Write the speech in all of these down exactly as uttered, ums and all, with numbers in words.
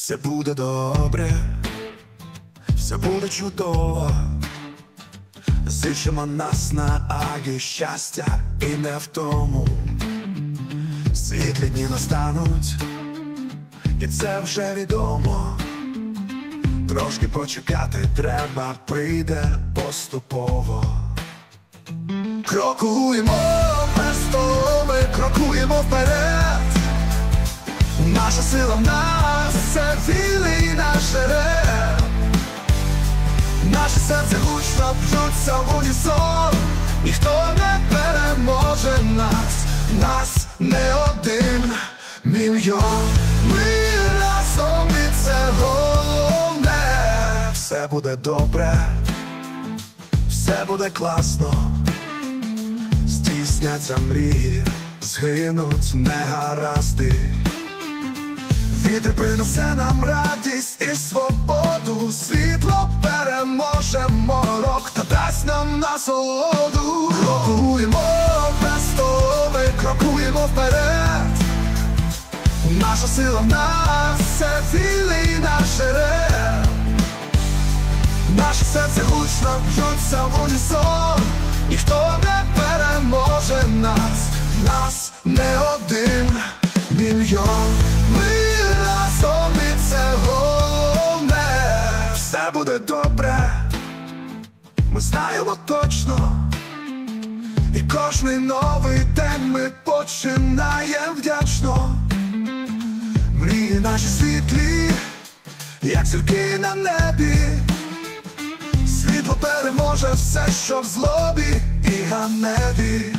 Все буде добре, все буде чудово. Зичимо нас на агі щастя і не в тому. Світлі дні настануть, і це вже відомо. Трошки почекати треба, прийде поступово. Крокуємо без ми крокуємо вперед. Наша сила в нас, це вільний наш жереб. Наше серце гучно б'ються в унісон. Ніхто не переможе нас, нас не один мільйон. Ми разом, і це головне. Все буде добре, все буде класно. Здійсняться мрії, згинуть негаразди. Вітер принесе нам радість і свободу. Світло переможе морок та дасть нам насолоду. Крокуємо без ми крокуємо вперед. Наша сила в нас, це вільний наш жереб. Наше серце гучно б'ються в унісон. Ніхто не переможе нас, нас не один мільйон. Ми разом, і це головне. Все буде добре, ми знаємо точно. І кожний новий день ми починаємо вдячно. Мрії наші світлі, як зірки на небі. Світло переможе все, що в злобі і ганебі.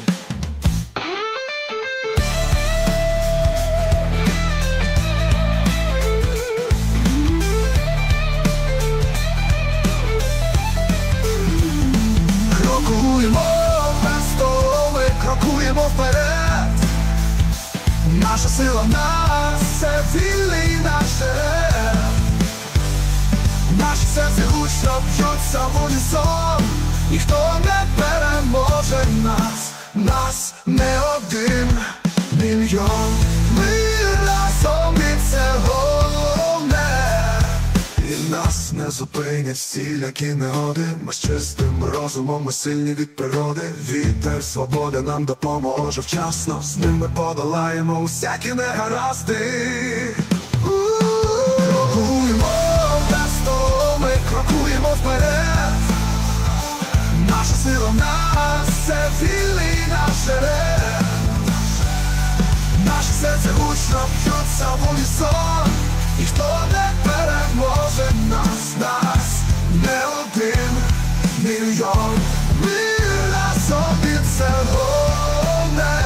Крокуємо без ми крокуємо вперед. Наша сила в нас, це вільний наш жереб. Наші серця гучно б'ються в унісон. Ніхто не переможе нас, нас не один мільйон. Ми разом, і це головне. І нас не зупинять всілякі негоди. Ми з чистим розумом, ми сильні від природи. Вітер свободи нам допоможе вчасно. З ним ми подолаємо усякі негаразди. Крокуємо без ми крокуємо вперед. Наша сила в нас, це вільний наш жереб. Наше серце гучно б'ються в унісон. Ніхто не переможе нас, нас не один мільйон. Ми разом, і це головне.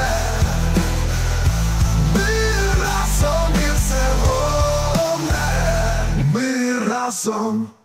Ми разом, і це головне. Ми разом.